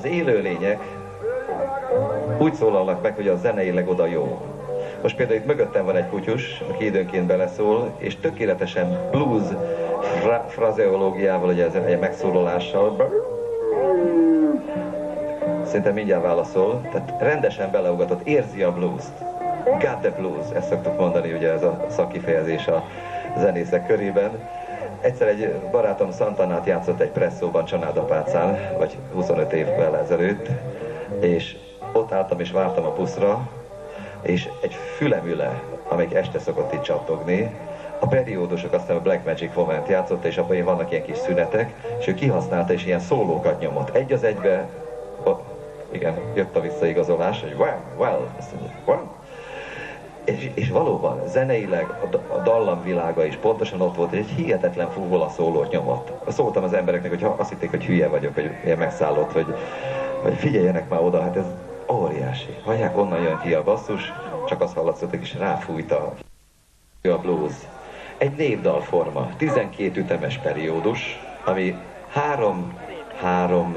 az élőlények úgy szólalnak meg, hogy a zeneileg oda jó. Most például itt mögöttem van egy kutyus, aki időnként beleszól, és tökéletesen blues frazeológiával, ugye egy megszólalással, szerintem mindjárt válaszol, tehát rendesen beleugatott, érzi a blues-t. Got the blues, ezt szoktuk mondani, ugye ez a szakkifejezés a zenészek körében. Egyszer egy barátom Santanát játszott egy presszóban Csanádapácán, vagy 25 évvel ezelőtt, és ott álltam és vártam a buszra, és egy fülemüle, amelyik este szokott itt csattogni, a periódusok, aztán a Black Magic Moment játszott, és abban vannak ilyen kis szünetek, és ő kihasználta, és ilyen szólókat nyomott. Egy az egybe, igen, jött a visszaigazolás, hogy well, azt mondja, well. És valóban zeneileg a dallamvilága is pontosan ott volt, hogy egy hihetetlen fúvola szólót nyomott. Szóltam az embereknek, hogy azt hitték, hogy hülye vagyok, hogy ilyen megszállott, hogy figyeljenek már oda, hát ez óriási. Hagyják, onnan jön ki a basszus, csak azt hallatszott, és ráfújta a blues. Egy névdalforma, 12 ütemes periódus, ami 3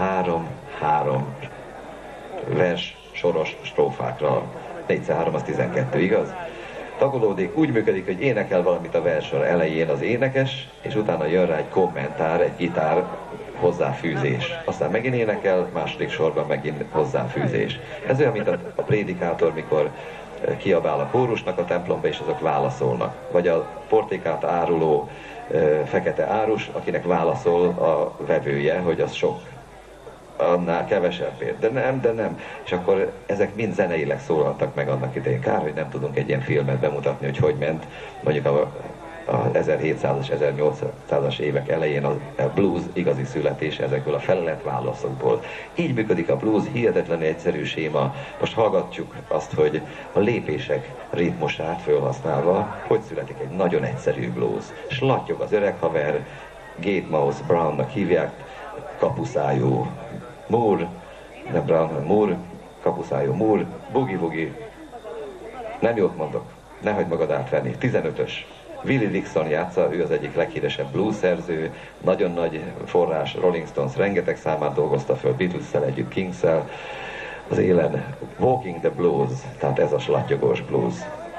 vers soros strófákra. 4x3 az 12, igaz? Tagolódik, úgy működik, hogy énekel valamit a verssor elején az énekes, és utána jön rá egy kommentár, egy gitár hozzáfűzés. Aztán megint énekel, második sorban megint hozzáfűzés. Ez olyan, mint a prédikátor, mikor kiabál a kórusnak a templomba, és azok válaszolnak. Vagy a portékát áruló fekete árus, akinek válaszol a vevője, hogy az sok. Annál kevesebbért. De nem. És akkor ezek mind zeneileg szólaltak meg annak idején. Kár, hogy nem tudunk egy ilyen filmet bemutatni, hogy ment mondjuk a 1700-as, 1800-as évek elején a blues igazi születése ezekből a felelett válaszokból. Így működik a blues, hihetetlenül egyszerű séma. Most hallgatjuk azt, hogy a lépések ritmusát felhasználva, hogy születik egy nagyon egyszerű blues. Slattyog az öreg haver, Gatemouse Brownnak hívják, kapuszájú Moore, nem Brown, hanem Moore, kapuszájú Moore, boogie-woogie, nem jót mondok, ne hagyd magad átvenni, 15-ös. Willie Dixon játsza, ő az egyik leghíresebb blues szerző, nagyon nagy forrás, Rolling Stones rengeteg számát dolgozta föl, Beatles-szel együtt, Kings-szel, az élen Walking the Blues, tehát ez a slattyogós blues.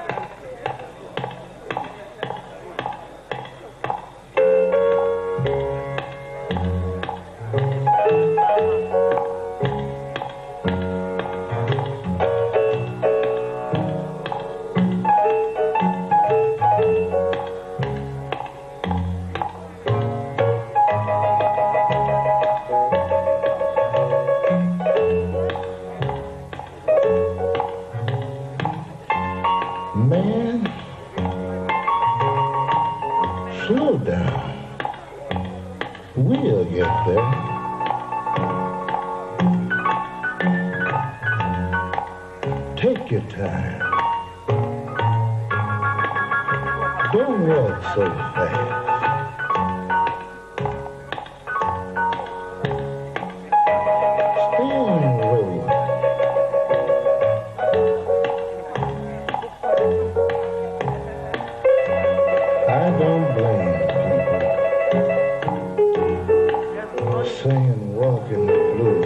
Man, slow down. We'll get there. Take your time. Don't walk so fast. Stay on the road. I don't blame people saying walking the blues.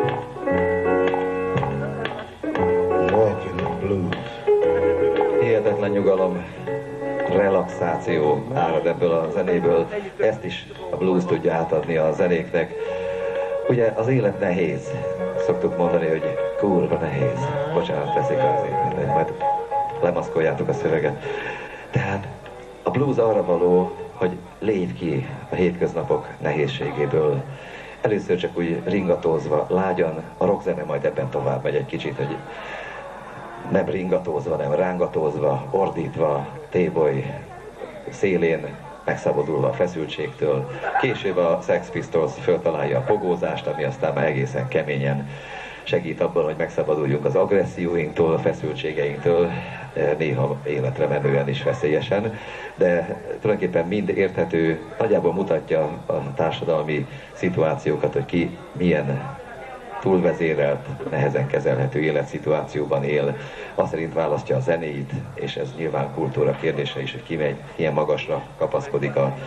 Walking the blues. Hihetetlen nyugalom, relaxáció árad ebből a zenéből. Ezt is a blues tudja átadni a zenéknek. Ugye az élet nehéz. Szoktuk mondani, hogy kurva nehéz. Bocsánat, teszik azért, majd lemaszkoljátok a szöveget. Tehát a blues arra való, hogy lépj ki a hétköznapok nehézségéből. Először csak úgy ringatózva, lágyan, a rockzene majd ebben tovább megy egy kicsit, hogy nem ringatózva, nem rángatózva, ordítva, téboly szélén, megszabadulva a feszültségtől. Később a Sex Pistols föltalálja a pogózást, ami aztán már egészen keményen segít abban, hogy megszabaduljunk az agresszióinktól, a feszültségeinktől, néha életre menően is veszélyesen, de tulajdonképpen mind érthető, nagyjából mutatja a társadalmi szituációkat, hogy ki milyen túlvezérelt, nehezen kezelhető életszituációban él, azt szerint választja a zenéit, és ez nyilván kultúra kérdése is, hogy ki megy, ilyen magasra kapaszkodik a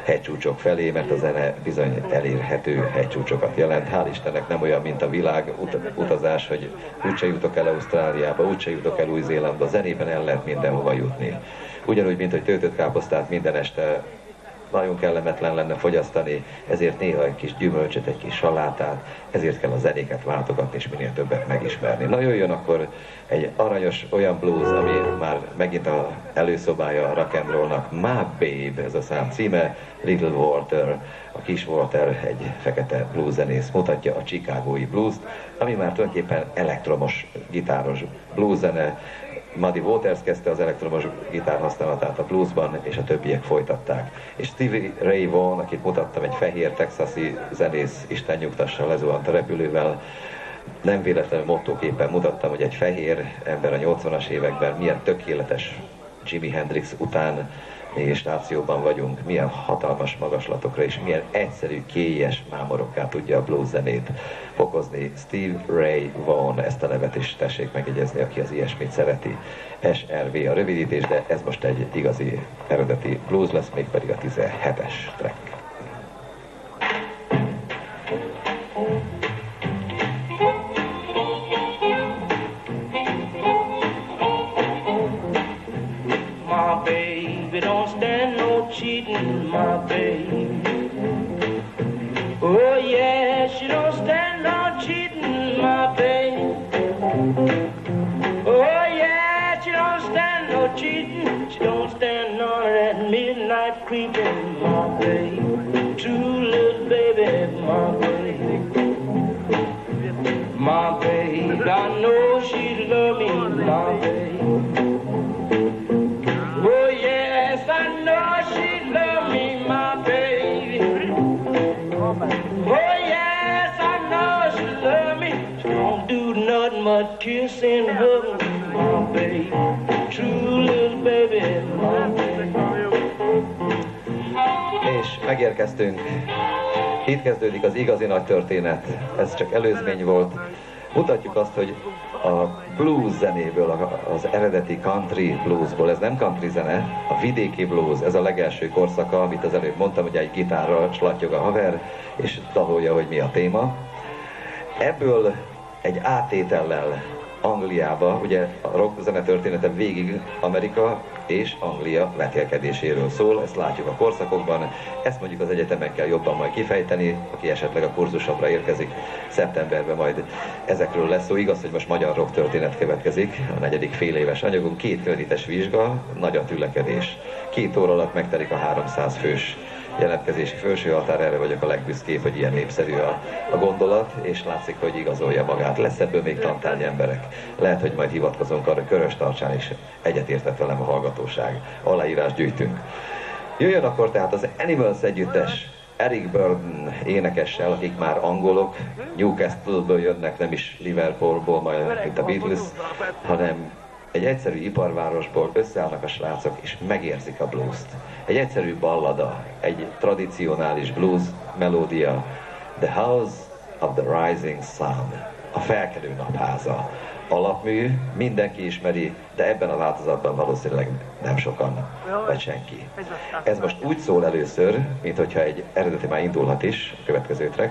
hegycsúcsok felé, mert a zene bizony elérhető hegycsúcsokat jelent. Hál' Istennek nem olyan, mint a világ utazás, hogy úgyse jutok el Ausztráliába, úgyse jutok el Új-Zélandba, zenében el lehet mindenhova jutni. Ugyanúgy, mint hogy töltött káposztát minden este nagyon kellemetlen lenne fogyasztani, ezért néha egy kis gyümölcsöt, egy kis salátát, ezért kell a zenéket váltogatni és minél többet megismerni. Na jöjjön akkor egy aranyos olyan blues, ami már megint az előszobája a rock and rollnak. My Babe, ez a szám címe, Little Walter, a kis Walter, egy fekete blues zenész, mutatja a chicagói blues-t, ami már tulajdonképpen elektromos gitáros blues zene. Muddy Waters kezdte az elektromos gitár használatát a bluesban, és a többiek folytatták. És Stevie Ray Vaughan, akit mutattam, egy fehér texasi zenész, Isten nyugtassa, lezuhant a repülővel, nem véletlenül mottóképpen mutattam, hogy egy fehér ember a 80-as években milyen tökéletes Jimi Hendrix után és stációban vagyunk, milyen hatalmas magaslatokra és milyen egyszerű, kélyes mámorokká tudja a blues zenét fokozni. Steve Ray Vaughan, ezt a nevet is tessék megjegyezni, aki az ilyesmit szereti. SRV a rövidítés, de ez most egy igazi eredeti blues lesz, mégpedig a 17-es track. Cheating, my babe. Oh yeah, she don't stand no cheating, my babe. Oh yeah, she don't stand no cheating. She don't stand no that midnight creeping, my babe. True little baby, my babe. My babe, I know she love me, my babe. Oh yes, I know she love me, my baby. Oh yes, I know she love me. She don't do nothing but kiss and hug me, my baby. True little baby, my baby. És megérkeztünk. Itt kezdődik az igazi nagy történet. Ez csak előzmény volt. Mutatjuk azt, hogy a blues zenéből, az eredeti country bluesból, ez nem country zene, a vidéki blues, ez a legelső korszaka, amit az előbb mondtam, hogy egy gitárral slattyog a haver, és dalolja, hogy mi a téma. Ebből egy átétellel Angliába, ugye a rock zene története végig Amerika és Anglia vetélkedéséről szól, ezt látjuk a korszakokban, ezt mondjuk az egyetemen kell jobban majd kifejteni, aki esetleg a kurzusokra érkezik szeptemberben, majd ezekről lesz szó. Igaz, hogy most magyar rock történet következik, a 4. féléves anyagunk, 2 kredites vizsga, nagy a tülekedés. 2 óra alatt megtelik a 300 fős jelentkezési felső határ, erre vagyok a legbüszkébb, hogy ilyen népszerű a gondolat, és látszik, hogy igazolja magát. Lesz ebből még tantárgy emberek. Lehet, hogy majd hivatkozunk arra, Körös tartsán is egyetértett velem a hallgatóság. Aláírás gyűjtünk. Jöjjön akkor tehát az Animals együttes Eric Burdon énekessel, akik már angolok, Newcastle-ből jönnek, nem is Liverpoolból, majd mint a Beatles, hanem egy egyszerű iparvárosból összeállnak a srácok, és megérzik a blues-t. Egy egyszerű ballada, egy tradicionális blues melódia. The House of the Rising Sun, a felkelő napháza. Alapmű, mindenki ismeri, de ebben a változatban valószínűleg nem sokan, vagy senki. Ez most úgy szól először, mint hogyha egy eredeti már indulhat is, a következő track.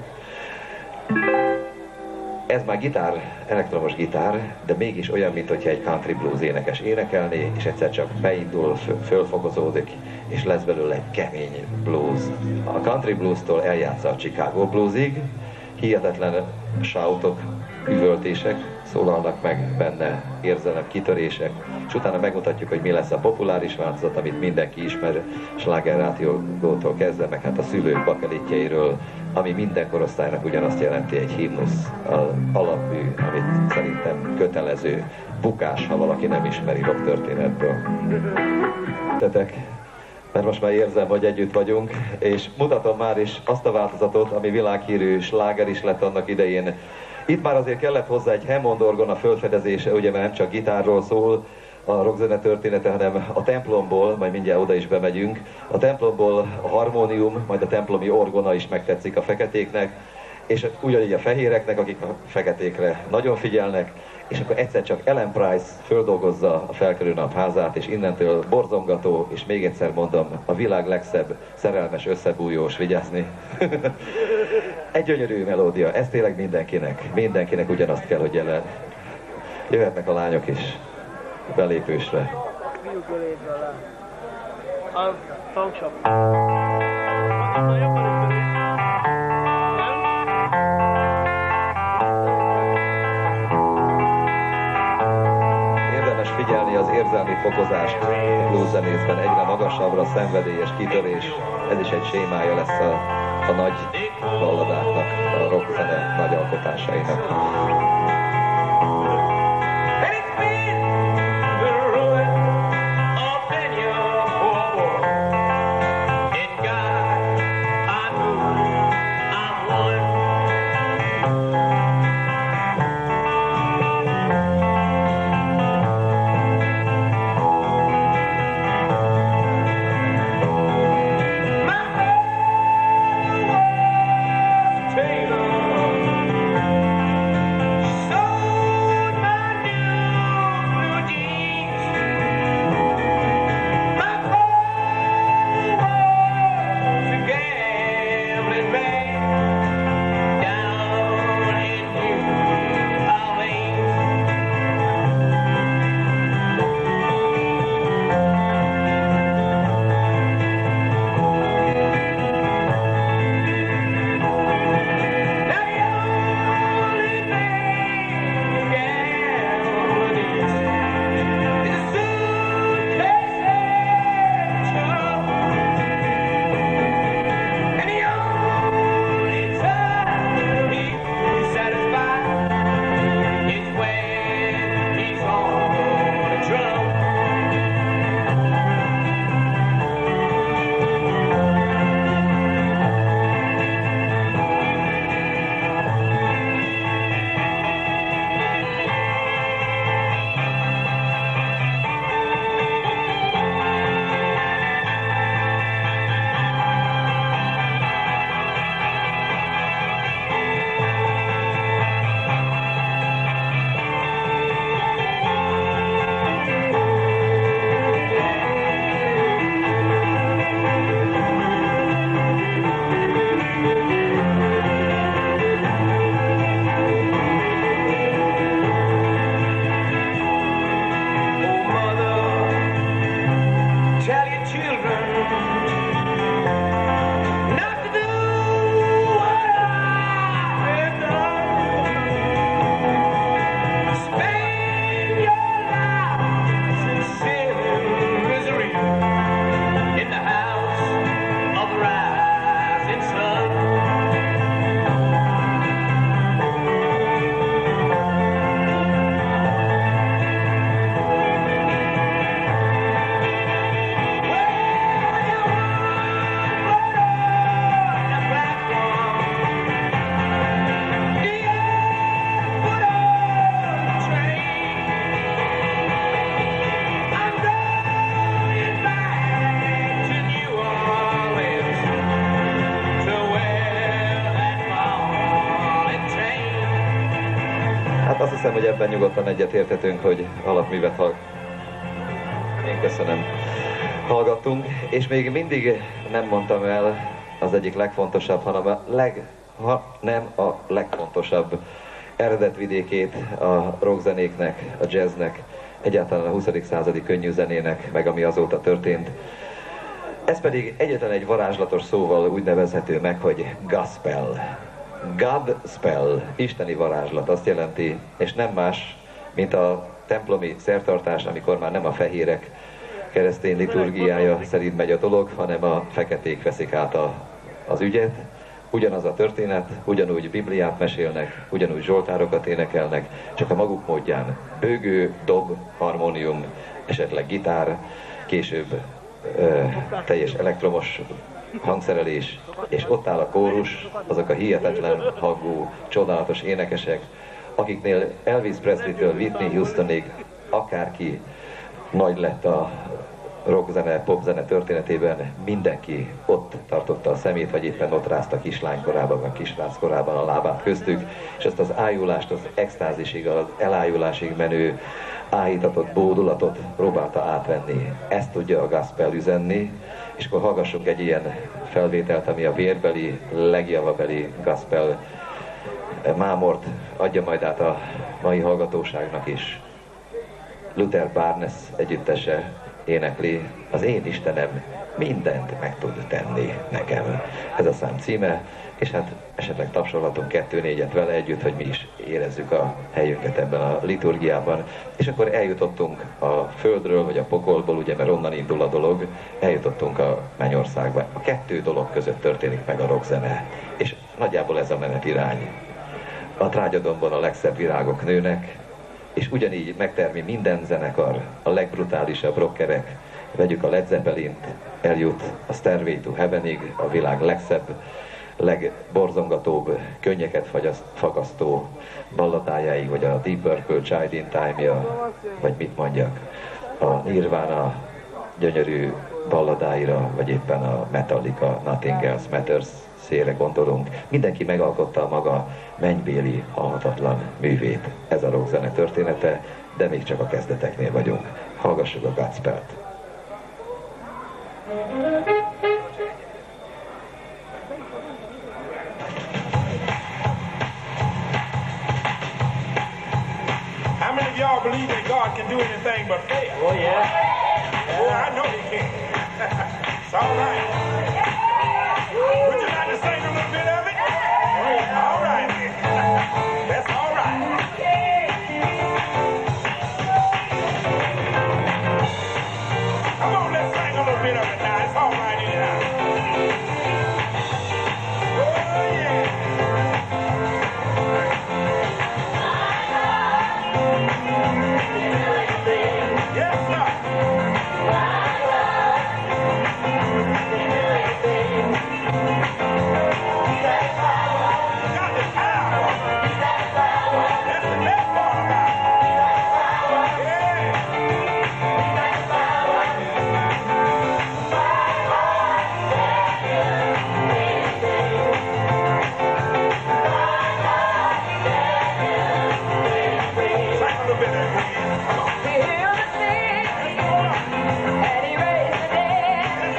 Ez már gitár, elektromos gitár, de mégis olyan, mint hogyha egy country blues énekes énekelné, és egyszer csak beindul, fölfokozódik, és lesz belőle egy kemény blues. A country blues-tól eljátsza a Chicago bluesig, hihetetlen shoutok, üvöltések szólalnak meg benne, érzelem, kitörések, és utána megmutatjuk, hogy mi lesz a populáris változat, amit mindenki ismer, Sláger Rádiótól kezdve, meg hát a szülők bakelitjeiről, ami minden korosztálynak ugyanazt jelenti, egy himnusz, az alapmű, amit szerintem kötelező bukás, ha valaki nem ismeri rock történetből. Mert most már érzem, hogy együtt vagyunk, és mutatom már is azt a változatot, ami világhírű sláger is lett annak idején. Itt már azért kellett hozzá egy Hammond orgona fölfedezése, ugye, mert nem csak gitárról szól a rockzene története, hanem a templomból, majd mindjárt oda is bemegyünk, a templomból a harmónium, majd a templomi orgona is megtetszik a feketéknek, és ugyanígy a fehéreknek, akik a feketékre nagyon figyelnek, és akkor egyszer csak Ellen Price földolgozza a Felkelő Nap házát, és innentől borzongató, és még egyszer mondom, a világ legszebb, szerelmes, összebújós, vigyázni. Egy gyönyörű melódia, ez tényleg mindenkinek ugyanazt kell, hogy jelen. Jöhetnek a lányok is belépősre. A tankshop. Érdemes figyelni az érzelmi fokozást a blueszenészben, egyre magasabbra, szenvedélyes kitörés, ez is egy sémája lesz a nagy balladáknak, a rockzene nagy alkotásainak. Azt hiszem, hogy ebben nyugodtan egyetérthetünk, hogy alapművet én köszönöm, hallgattunk, és még mindig nem mondtam el az egyik legfontosabb, hanem nem a legfontosabb eredetvidékét a rockzenéknek, a jazznek, egyáltalán a 20. századi könnyű zenének, meg ami azóta történt. Ez pedig egyetlen egy varázslatos szóval úgy nevezhető meg, hogy gospel. God spell, isteni varázslat, azt jelenti, és nem más, mint a templomi szertartás, amikor már nem a fehérek keresztény liturgiája szerint megy a dolog, hanem a feketék veszik át az ügyet. Ugyanaz a történet, ugyanúgy Bibliát mesélnek, ugyanúgy zsoltárokat énekelnek, csak a maguk módján. Bőgő, dob, harmónium, esetleg gitár, később teljes elektromos hangszerelés, és ott áll a kórus, azok a hihetetlen hangú, csodálatos énekesek, akiknél Elvis Presley-től Whitney Houstonig akárki nagy lett a rockzene, popzene történetében mindenki ott tartotta a szemét, vagy éppen ott rázta kislány korában, vagy kisrác korában a lábát köztük, és azt az ájulást, az extázisig, az elájulásig menő áhítatott bódulatot próbálta átvenni. Ezt tudja a gospel üzenni, és akkor hallgassunk egy ilyen felvételt, ami a vérbeli, legjavabeli gospel mámort adja majd át a mai hallgatóságnak is. Luther Barnes együttese énekli: az én Istenem mindent meg tud tenni nekem. Ez a szám címe, és hát esetleg tapsolhatunk 2-4-et vele együtt, hogy mi is érezzük a helyünket ebben a liturgiában. És akkor eljutottunk a földről, vagy a pokolból, ugye, mert onnan indul a dolog, eljutottunk a mennyországba. A 2 dolog között történik meg a rockzene, és nagyjából ez a menetirány. A trágyadomban a legszebb virágok nőnek, és ugyanígy megtermi minden zenekar, a legbrutálisabb rockerek. Vegyük a Led Zeppelint, eljut a Stairway to Heavenig, a világ legszebb, legborzongatóbb, könnyeket fagasztó balladájáig, vagy a Deep Purple Child in Time-ja, vagy mit mondjak, a Nirvana gyönyörű balladáira, vagy éppen a Metallica Nothing Else Matters szére gondolunk. Mindenki megalkotta a maga mennybéli, halhatatlan művét. Ez a rockzene története, de még csak a kezdeteknél vagyunk. Hallgassuk a gospelt. How many of y'all believe that God can do anything but fail? Oh, yeah. Oh, I know he can. It's all right. Would you like to sing a little bit of it? All right, then. That's all right. Come on, let's sing a little bit of it now. It's all right anyhow. Oh, yeah. Yes, sir. Got the power. That's the best part about it. Yeah. Sing a little bit of it, please. Come on. He healed the sick, and he raised the dead.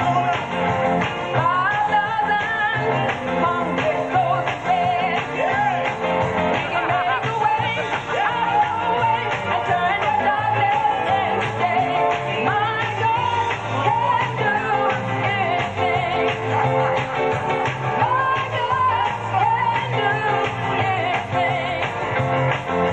5,000 hungry souls fed. Yeah. He can make a way out of no way and turn the darkness into day. My God can do anything. My God can do anything.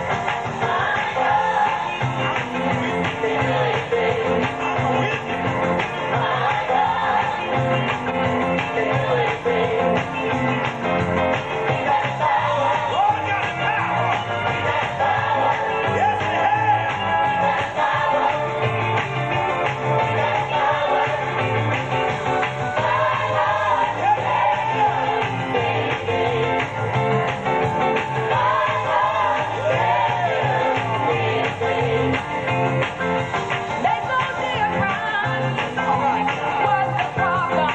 Let's go see a crime. What's the problem?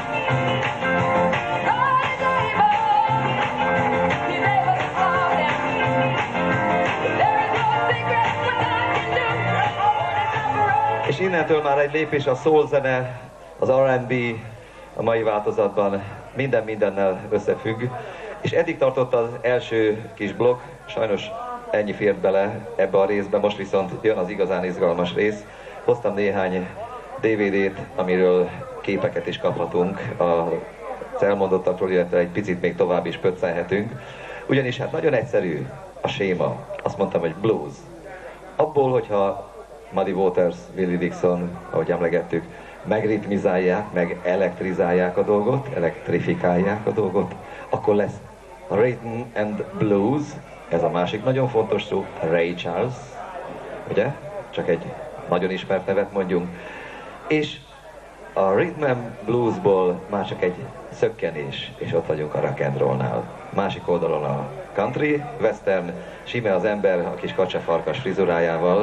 God is able. He's able to solve them. There is no secret what God can do. És innentől már egy lépés a soul zene, az R&B a mai változatban minden mindennel összefügg. És eddig tartott az első kis blokk, sajnos ennyi fért bele ebbe a részbe, most viszont jön az igazán izgalmas rész. Hoztam néhány DVD-t, amiről képeket is kaphatunk az elmondottakról, illetve egy picit még tovább is pöccenhetünk. Ugyanis hát nagyon egyszerű a séma. Azt mondtam, hogy blues. Abból, hogyha Muddy Waters, Willie Dixon, ahogy emlegettük, megritmizálják, meg elektrizálják a dolgot, elektrifikálják a dolgot, akkor lesz rhythm and blues, ez a másik nagyon fontos szó, Ray Charles, ugye? Csak egy nagyon ismert nevet mondjunk. És a rhythm and bluesból már csak egy szökkenés, és ott vagyunk a rock and rollnál. Másik oldalon a country, western, sime az ember a kis kacsafarkas frizurájával,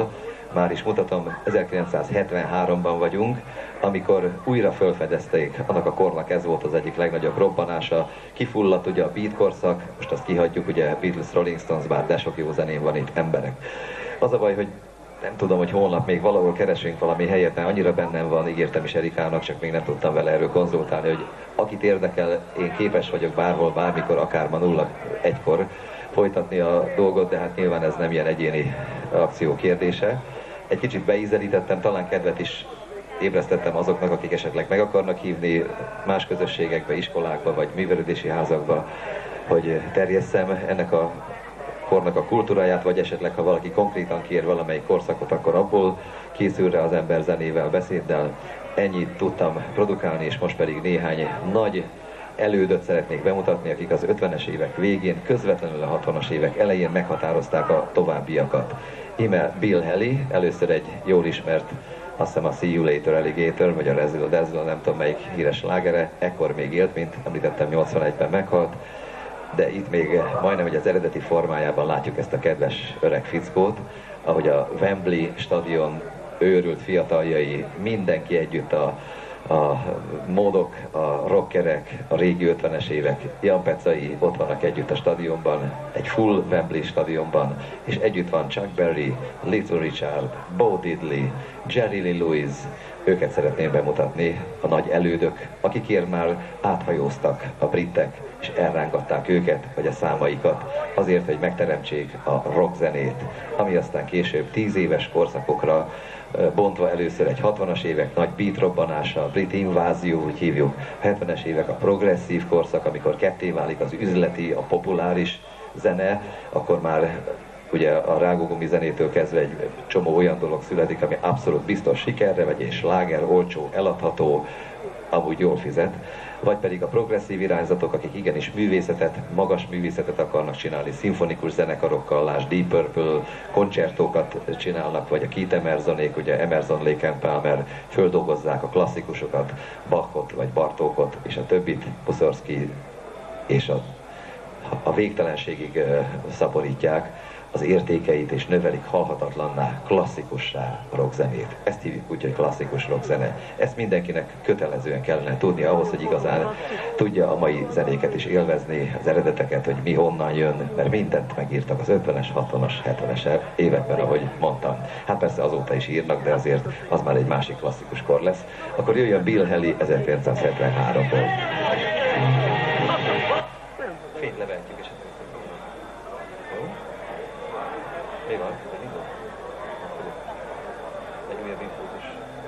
már is mutatom, 1973-ban vagyunk, amikor újra felfedezték, annak a kornak ez volt az egyik legnagyobb robbanása. Kifulladt ugye a beat korszak, most azt kihagyjuk, ugye Beatles, Rolling Stones, bár de sok jó zenén van itt, emberek. Az a baj, hogy nem tudom, hogy holnap még valahol keresünk valami helyet, mert annyira bennem van, ígértem is Erikának, csak még nem tudtam vele erről konzultálni, hogy akit érdekel, én képes vagyok bárhol, bármikor, akár ma 01-kor folytatni a dolgot, de hát nyilván ez nem ilyen egyéni akció kérdése. Egy kicsit beízelítettem, talán kedvet is ébresztettem azoknak, akik esetleg meg akarnak hívni más közösségekbe, iskolákba vagy művelődési házakba, hogy terjesszem ennek a kornak a kultúráját, vagy esetleg ha valaki konkrétan kér valamelyik korszakot, akkor abból készül rá az ember zenével, beszéddel. Ennyit tudtam produkálni, és most pedig néhány nagy elődöt szeretnék bemutatni, akik az 50-es évek végén, közvetlenül a 60-as évek elején meghatározták a továbbiakat. Íme Bill Haley, először egy jól ismert, azt hiszem a See You Later Alligator, vagy a Razzle Dazzle, nem tudom melyik híres slágere, ekkor még élt, mint említettem, 81-ben meghalt, de itt még majdnem, hogy az eredeti formájában látjuk ezt a kedves öreg fickót, ahogy a Wembley stadion őrült fiataljai, mindenki együtt, a módok, a rockerek, a régi 50-es évek, Jan Pecai ott vannak együtt a stadionban, egy full Wembley stadionban, és együtt van Chuck Berry, Little Richard, Bo Diddley, Jerry Lee Lewis. Őket szeretném bemutatni, a nagy elődök, akikért már áthajóztak a britek, és elrángatták őket, vagy a számaikat, azért, hogy megteremtsék a rockzenét, ami aztán később 10 éves korszakokra bontva először egy 60-as évek nagy beat robbanása, a brit invázió, úgy hívjuk, 70-es évek a progresszív korszak, amikor ketté válik az üzleti, a populáris zene, akkor már ugye a rágógumi zenétől kezdve egy csomó olyan dolog születik, ami abszolút biztos sikerre megy, és sláger, olcsó, eladható, amúgy jól fizet, vagy pedig a progresszív irányzatok, akik igenis művészetet, magas művészetet akarnak csinálni, szimfonikus zenekarokkal, lásd Deep Purple, koncertókat csinálnak, vagy a Keith Emersonék, ugye Emerson, Lake and Palmer földolgozzák a klasszikusokat, Bachot, vagy Bartókot, és a többit, Mussorgsky, és a végtelenségig szaporítják az értékeit, és növelik halhatatlanná, klasszikussá a rockzenét. Ezt hívjuk úgy, hogy klasszikus rockzene. Ezt mindenkinek kötelezően kellene tudni ahhoz, hogy igazán tudja a mai zenéket is élvezni, az eredeteket, hogy mi honnan jön, mert mindent megírtak az 50-es, 60-as, 70-es években, ahogy mondtam. Hát persze azóta is írnak, de azért az már egy másik klasszikus kor lesz. Akkor jöjjön Bill Haley 1973-ból. Fényt levetjük, és mi van? Egy újabb impulzus.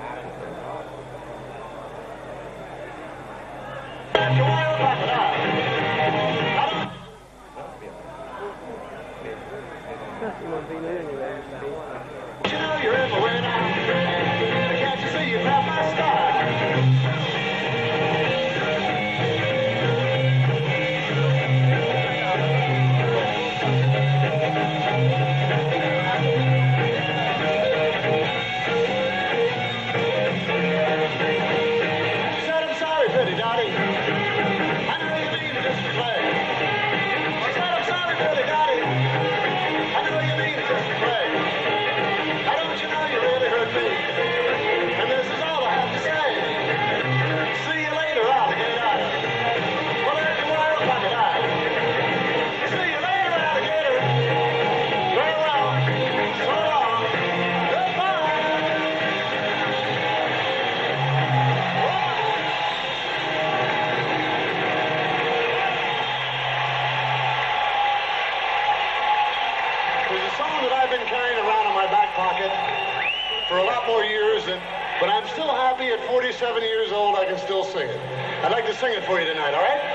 But I'm still happy at 47 years old I can still sing it. I'd like to sing it for you tonight, all right?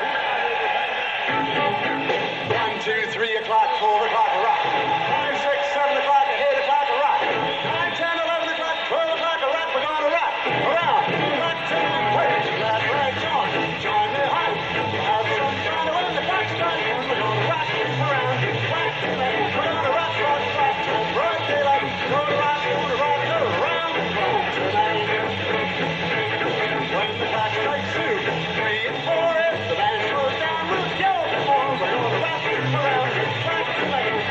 1, 2, 3 o'clock, 4 o'clock, a rock. 5, 6, 7 o'clock, 8 o'clock, a rock. 9, 10, 11 o'clock, 12 o'clock, a rock. We're gonna rock around. Rock to the place, that right, join me home. Have some fun when the clock strikes. We're gonna rock around. Rock to the place, we're gonna rock, rock, rock till bright daylight. Gonna rock around the clock tonight. When the clock strikes 2, 3, and 4, the band goes down with yellow. We're gonna rock around. Rock to the place.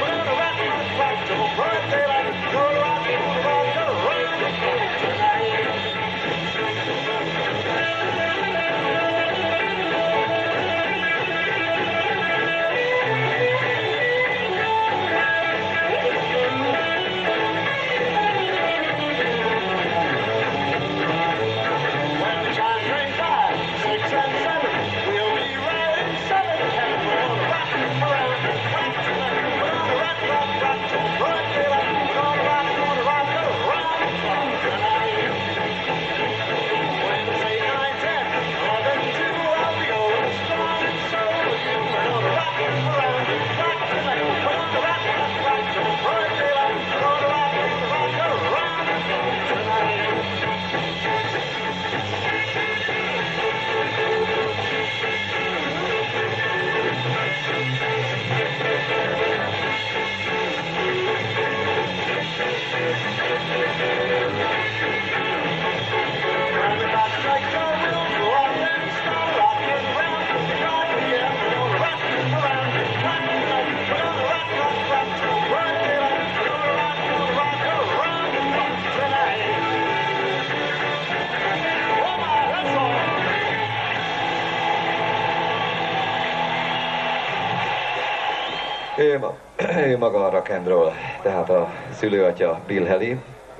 ő maga a rock and roll, tehát a szülőatya Bill Haley,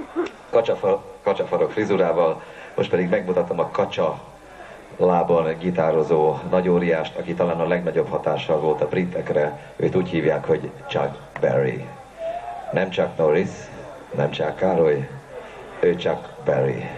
kacsafarok frizurával, most pedig megmutatom a kacsa lábon gitározó nagyóriást, aki talán a legnagyobb hatással volt a britekre, őt úgy hívják, hogy Chuck Berry. Nem Chuck Norris, nem Chuck Károly, ő Chuck Berry.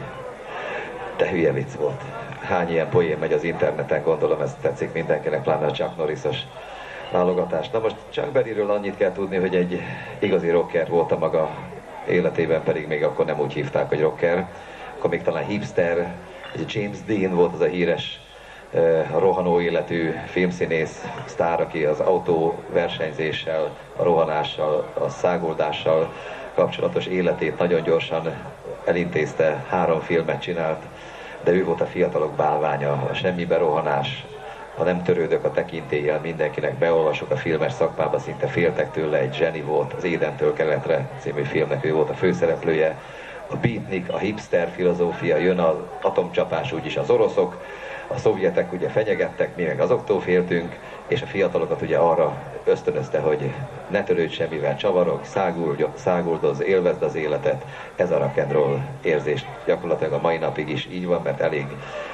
De hülye vicc volt. Hány ilyen poén megy az interneten, gondolom ez tetszik mindenkinek, pláne a Chuck Norris-os válogatás. Na most Chuck Berryről annyit kell tudni, hogy egy igazi rocker volt a maga életében, pedig még akkor nem úgy hívták, hogy rocker. Akkor még talán hipster, James Dean volt az a híres, rohanó életű filmszínész sztár, aki az autóversenyzéssel, a rohanással, a száguldással kapcsolatos életét nagyon gyorsan elintézte, 3 filmet csinált, de ő volt a fiatalok bálványa, a semmibe rohanás, ha nem törődök a tekintéllyel, mindenkinek beolvasok a filmes szakmába, szinte féltek tőle, egy zseni volt, az Édentől keletre című filmnek ő volt a főszereplője. A beatnik, a hipster filozófia, jön az atomcsapás, úgyis az oroszok, a szovjetek ugye fenyegettek, mi meg azoktól féltünk, és a fiatalokat ugye arra ösztönözte, hogy ne törődj semmivel, csavarog, száguldoz, élvezd az életet. Ez a rock and roll érzés gyakorlatilag a mai napig is így van, mert elég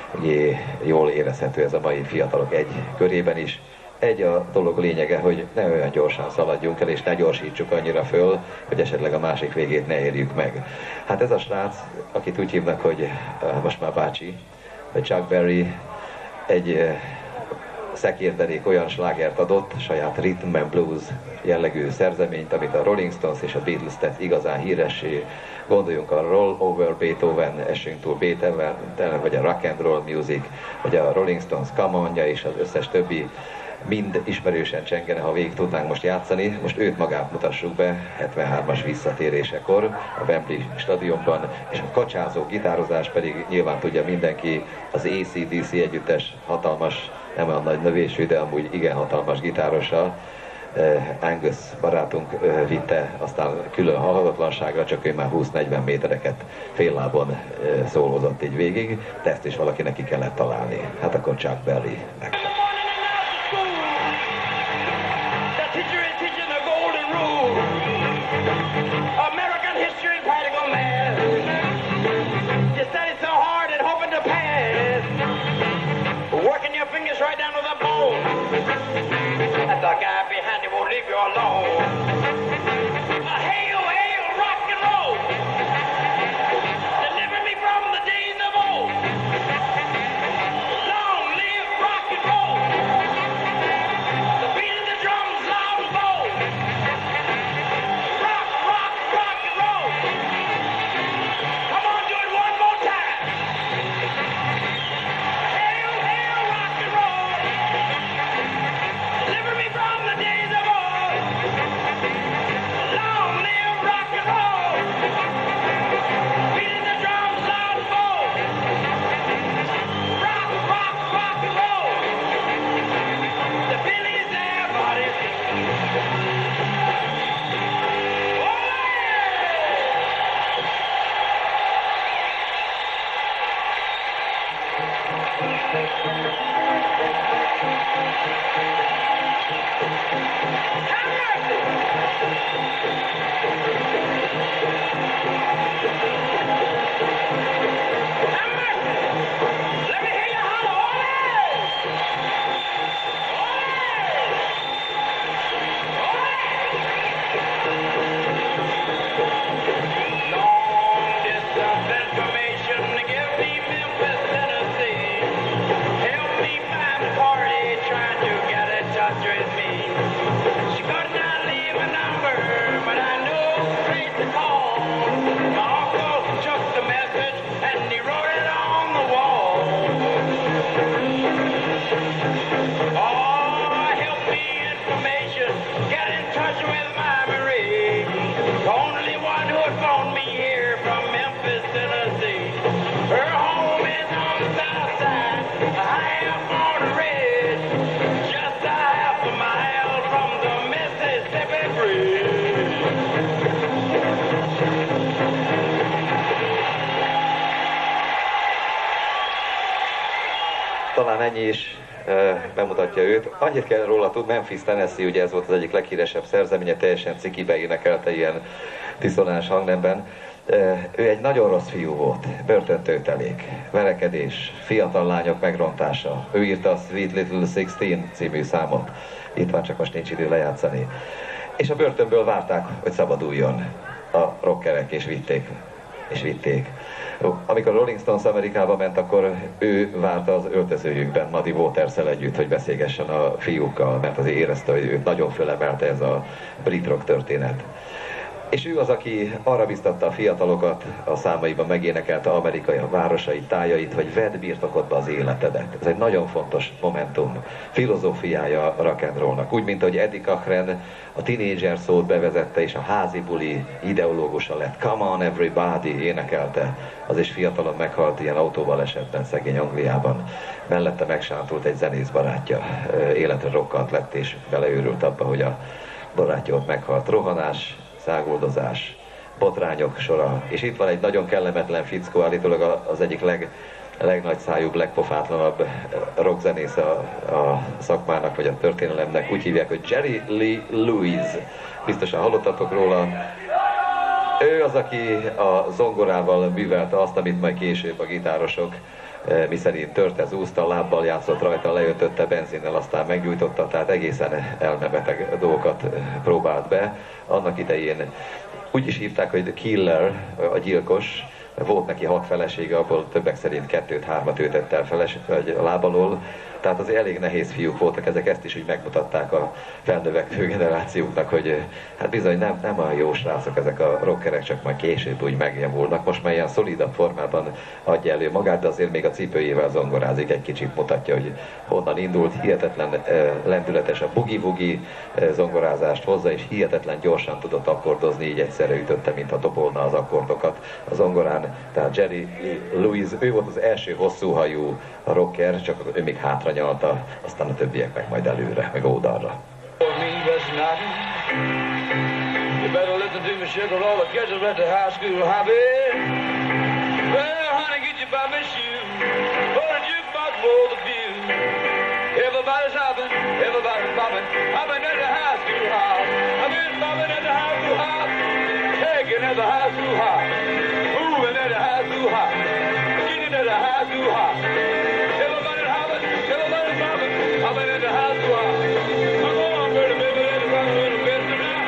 jól érezhető ez a mai fiatalok egy körében is. Egy a dolog lényege, hogy ne olyan gyorsan szaladjunk el, és ne gyorsítsuk annyira föl, hogy esetleg a másik végét ne érjük meg. Hát ez a srác, akit úgy hívnak, hogy most már bácsi, vagy Chuck Berry, egy szekérderék olyan slágert adott, saját rhythm and blues jellegű szerzeményt, amit a Rolling Stones és a Beatles tett igazán híressé. Gondoljunk a Roll Over Beethoven, Essünk túl Beethoven, vagy a Rock and Roll Music, vagy a Rolling Stones Come On-ja és az összes többi mind ismerősen csengene, ha végig tudnánk most játszani. Most őt magát mutassuk be 73-as visszatérésekor a Wembley stadionban, és a kacsázó gitározás pedig nyilván tudja mindenki, az AC/DC együttes hatalmas, nem olyan nagy növésű, de amúgy igen hatalmas gitárossal. Angus barátunk vitte aztán külön halhatatlanságra, csak ő már 20-40 métereket féllábon szólózott így végig, de ezt is valaki neki kellett találni. Hát akkor Chuck Berry meg. American history and practical math. You study so hard and hoping to pass. Working your fingers right down to the bone. And the guy behind you won't leave you alone. Hail, hail, rock and roll. Deliver me from the days of old. Long live rock and roll. The beat of the drums loud and bold. Rock, rock, rock and roll. Come on, do it one more time. Hail, hail, rock and roll. Deliver me from the days of old. Long live rock and roll. Beating the drums loud and bold. Rock, rock, rock and roll. The Billy's there, buddy. Let me hear you holler, long distance information to give me Memphis, Tennessee. Help me find a party trying to get in touch with me. She could not leave a number, but I know the place to call. My uncle took the message and he wrote it on the wall. Oh, help me information, get in touch with my Marie. The only one who would phone me here from Memphis, Tennessee. Her home is on the south side, high up on the ridge, just a half a mile from the Mississippi Bridge. Talán ennyi is bemutatja őt. Annyit kell róla tudni, Memphis, Tennessee, ugye ez volt az egyik leghíresebb szerzeménye, teljesen cikibe énekelte ilyen diszonáns hangnemben. Ő egy nagyon rossz fiú volt, börtöntőtelék, verekedés, fiatal lányok megrontása. Ő írta a Sweet Little 16 című számot. Itt van, csak most nincs idő lejátszani. És a börtönből várták, hogy szabaduljon a rockerek, és vitték. Amikor Rolling Stones Amerikába ment, akkor ő várta az öltözőjükben Muddy Waters-szel együtt, hogy beszélgessen a fiúkkal, mert azért érezte, hogy őt nagyon fölemelte ez a brit rock történet. És ő az, aki arra biztatta a fiatalokat, a számaiban megénekelte amerikai városait, tájait, hogy vedd birtokodba az életedet. Ez egy nagyon fontos momentum, filozófiája a rock and rollnak. Úgy, mint ahogy Eddie Cochran a teenager szót bevezette, és a házi buli ideológusa lett. Come on everybody énekelte. Az is fiatalon meghalt ilyen autóbalesetben szegény Angliában. Mellette megsántult egy zenész barátja. Életre rokkant lett, és beleőrült abba, hogy a barátja ott meghalt. Rohanás, száguldozás, botrányok sora. És itt van egy nagyon kellemetlen fickó, állítólag az egyik legnagyszájúbb, legpofátlanabb rockzenész a szakmának, vagy a történelemnek. Úgy hívják, hogy Jerry Lee Lewis. Biztosan hallottatok róla. Ő az, aki a zongorával művelte azt, amit majd később a gitárosok miszerint törte, zúzta, lábbal játszott rajta, leütötte benzinnel, aztán meggyújtotta, tehát egészen elmebeteg dolgokat próbált be. Annak idején úgy is hívták, hogy The Killer, a gyilkos. Volt neki 6 felesége, abból többek szerint 2-3-at ütött el a láb alól. Tehát azért elég nehéz fiúk voltak ezek, ezt is úgy megmutatták a felnövekvő generációknak, hogy hát bizony nem a jó srácok ezek a rockerek, csak majd később úgy megjavulnak. Most már ilyen szolidabb formában adja elő magát, de azért még a cipőjével zongorázik, egy kicsit mutatja, hogy honnan indult. Hihetetlen lendületes a boogie-woogie zongorázást hozza, és hihetetlen gyorsan tudott akkordozni, így egyszerre ütötte, mintha dobolna az akkordokat a zongorán. Tehát Jerry Lewis, ő volt az első hosszúhajú rocker, csak ő még hátra nyalta, aztán a többiek meg majd előre, meg oldalra. You better listen to me, sugar, all the kids are at the high school hobby. Well, honey, get you by my shoe, for a jukebox for the view. Everybody's hopping, everybody's bobbing, hopping at the high school hop. I've been bobbing at the high school hop, shaking at the high school hop, moving at the high school hop, getting at the high school hop. Everybody's hopping, everybody's bobbing, hopping at the high school hop. Come on, baby, baby, let it rock a little bit tonight.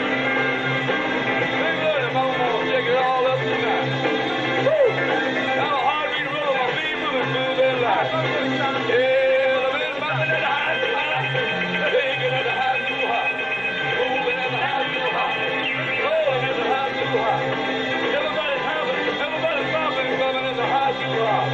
Big buddy, mama, shake it all up tonight. Woo! Now a heartbeat roll, my feet moving smooth and light. Yeah, the man's bobbing at the high school hop, shaking at the high school hop, moving at the high school hop, rolling at the high school hop. Everybody's hopping, everybody's bobbing, bobbing at the high school hop.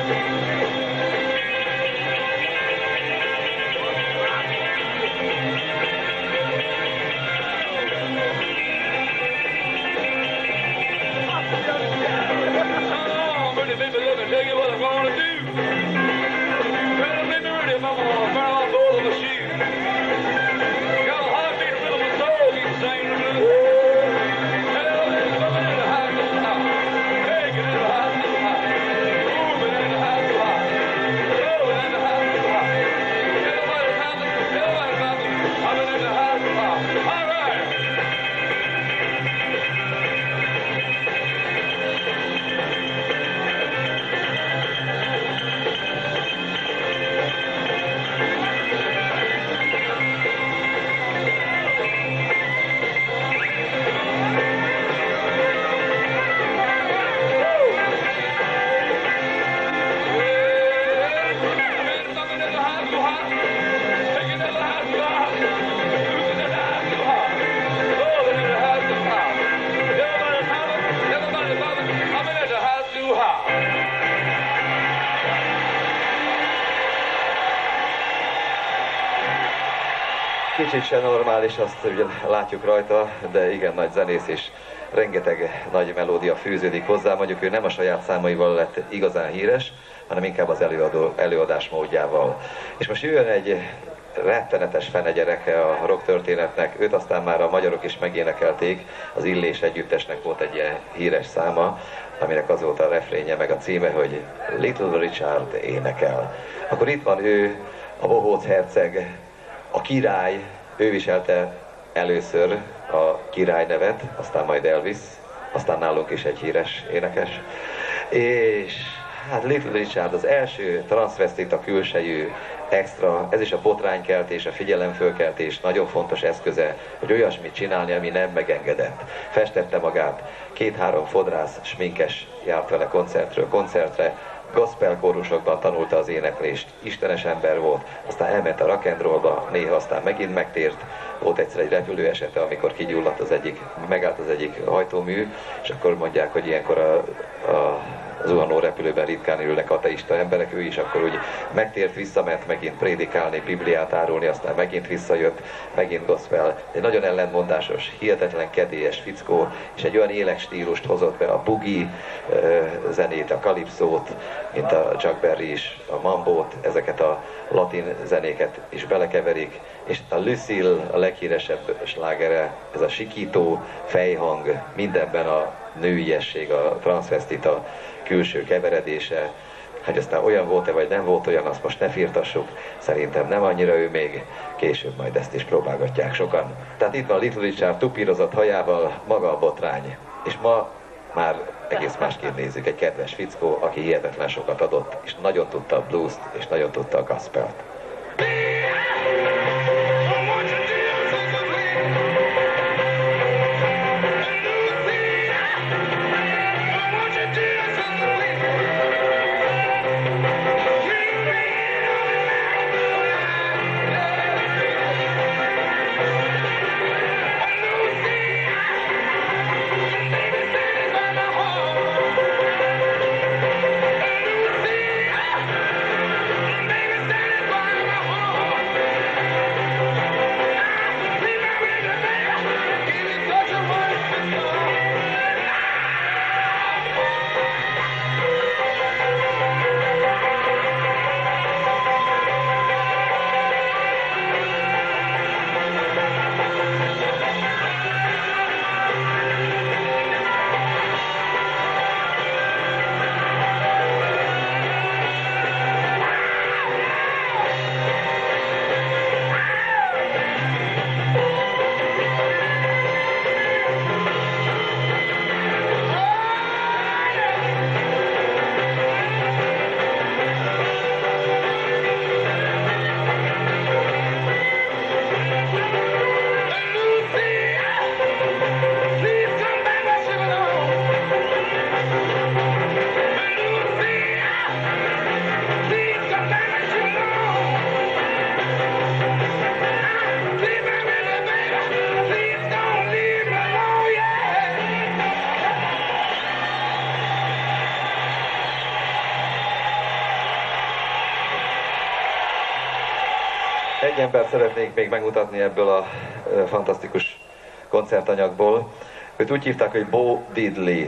Tell you what I'm gonna do. Better make me ready, mama, I'll burn off both of my shoes. Got a heartbeat, rhythm, and soul, keep singing the blues. Hell, it's coming in the high school hop, taking in the high school hop, moving in the high school hop, rolling in the high school hop. Everybody's hopping, everybody's hopping, hopping in the high school hop. All right. Kicsit se normális, azt ugye látjuk rajta, de igen nagy zenész, és rengeteg nagy melódia fűződik hozzá. Mondjuk ő nem a saját számaival lett igazán híres, hanem inkább az előadás módjával. És most jön egy rettenetes fenegyereke a rock történetnek, őt aztán már a magyarok is megénekelték, az Illés együttesnek volt egy ilyen híres száma, aminek az volt a refrénye meg a címe, hogy Little Richard énekel. Akkor itt van ő, a bohóc herceg, a király, ő viselte először a király nevet, aztán majd Elvis, aztán nálunk is egy híres énekes. És hát Little Richard az első transzvestita külsejű extra, ez is a botránykeltés, a figyelemfölkeltés nagyon fontos eszköze, hogy olyasmit csinálni, ami nem megengedett. Festette magát, 2-3 fodrász, sminkes járt vele koncertről koncertre, gospel kórusokban tanulta az éneklést, istenes ember volt, aztán elment a rock and rollba, néha aztán megint megtért, volt egyszer egy repülő esete, amikor kigyulladt megállt az egyik hajtómű, és akkor mondják, hogy ilyenkor az zuhanó repülőben ritkán ülnek ateista emberek, ő is akkor úgy megtért, visszament megint prédikálni, Bibliát árulni, aztán megint visszajött, megint gospel. Egy nagyon ellentmondásos, hihetetlen kedélyes fickó, és egy olyan élekstílust hozott be, a boogie zenét, a kalipszót, mint a Chuck Berry is, a mambót, ezeket a latin zenéket is belekeverik, és a Lucille a leghíresebb slágere, ez a sikító fejhang, mindenben a nőiesség, a transvestita külső keveredése, hogy aztán olyan volt-e vagy nem volt olyan, azt most ne firtassuk, szerintem nem annyira ő még, később majd ezt is próbálgatják sokan. Tehát itt van Little Richard tupírozott hajával, maga a botrány, és ma már egész másképp nézzük, egy kedves fickó, aki hihetetlen sokat adott, és nagyon tudta a blues-t, és nagyon tudta a gospelt. Egy embert szeretnék még megmutatni ebből a fantasztikus koncertanyagból. Őt úgy hívták, hogy Bo Diddley.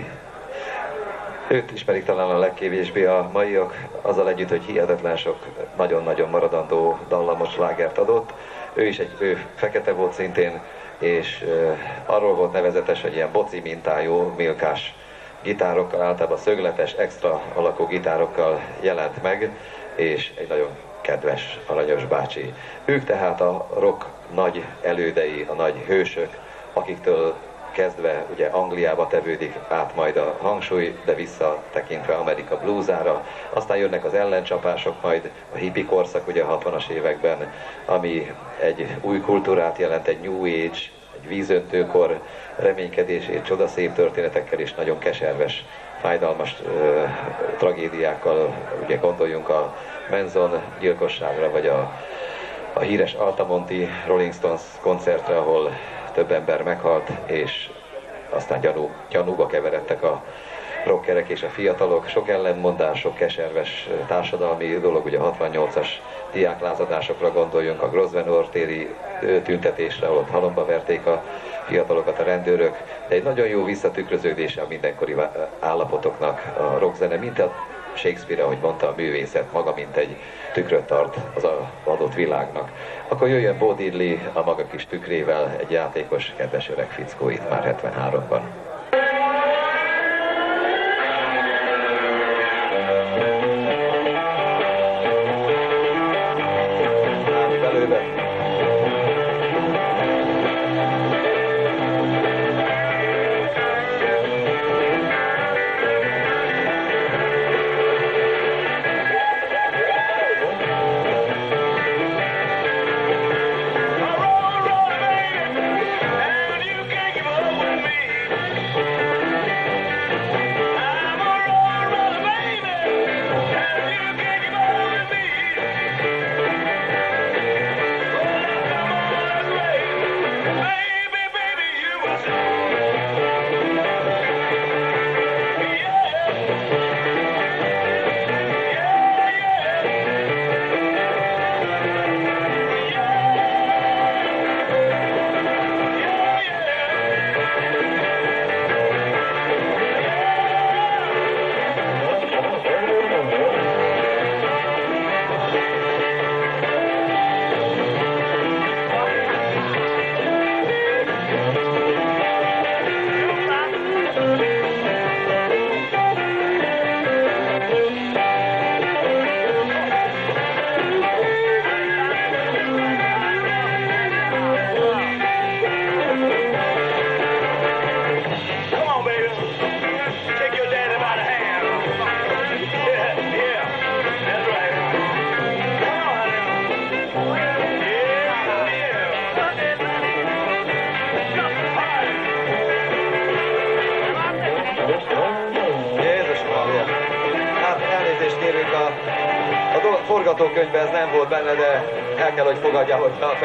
Őt ismerik talán a legkevésbé a maiak, azzal együtt, hogy hihetetlen sok nagyon-nagyon maradandó dallamos slágert adott. Ő fekete volt szintén, és arról volt nevezetes, hogy ilyen boci mintájú, milkás gitárokkal, általában szögletes, extra alakú gitárokkal jelent meg, és egy nagyon kedves, aranyos bácsi. Ők tehát a rock nagy elődei, a nagy hősök, akiktől kezdve ugye Angliába tevődik át majd a hangsúly, de visszatekintve Amerika bluesára. Aztán jönnek az ellencsapások, majd a hippie korszak ugye a 60-as években, ami egy új kultúrát jelent, egy New Age, egy vízöntőkor reménykedését, csodaszép történetekkel és nagyon keserves, fájdalmas tragédiákkal, ugye gondoljunk a Manson gyilkosságra, vagy a híres Altamonti Rolling Stones koncertre, ahol több ember meghalt, és aztán gyanúba keveredtek a rockerek és a fiatalok. Sok ellentmondás, sok keserves társadalmi dolog, ugye a 68-as diáklázadásokra gondoljunk, a Grosvenor téri tüntetésre, ahol halomba verték a fiatalokat a rendőrök, de egy nagyon jó visszatükröződése a mindenkori állapotoknak a rockzene, mint a Shakespeare, ahogy mondta, a művészet maga, mint egy tükröt tart az adott világnak. Akkor jöjjön Bo Diddley a maga kis tükrével, egy játékos, kedves öreg fickó itt már 73-ban. kérünk, a forgatókönyvben ez nem volt benne, de el kell, hogy fogadja, hogy